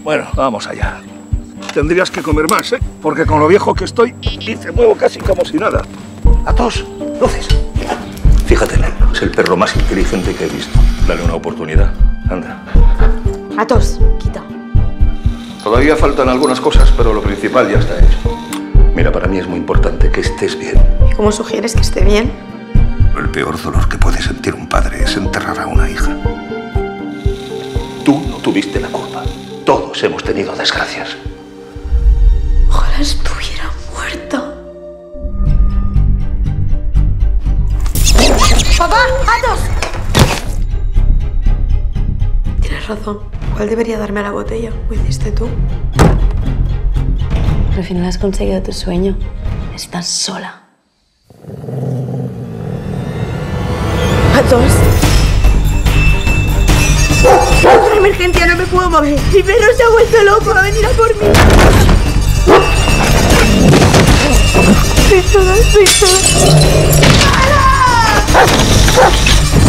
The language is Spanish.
Bueno, vamos allá. Tendrías que comer más, ¿eh? Porque con lo viejo que estoy, y te muevo casi como si nada. Athos, luces. Fíjate en él. Es el perro más inteligente que he visto. Dale una oportunidad. Anda. Athos, quita. Todavía faltan algunas cosas, pero lo principal ya está hecho. Mira, para mí es muy importante que estés bien. ¿Y cómo sugieres que esté bien? El peor dolor que puede sentir un padre es enterrar a una hija. Tú no tuviste la culpa. Todos hemos tenido desgracias. Ojalá estuviera muerta. ¡Papá! ¡Athos! Tienes razón. ¿Cuál debería darme la botella? ¿Lo hiciste tú? Al final has conseguido tu sueño. Estás sola. ¡Athos! ¡Una emergencia! ¡No me puedo mover! ¡Mi perro se ha vuelto loco! ¡Va a venir a por mí! Estoy sola, estoy sola. ¡Para!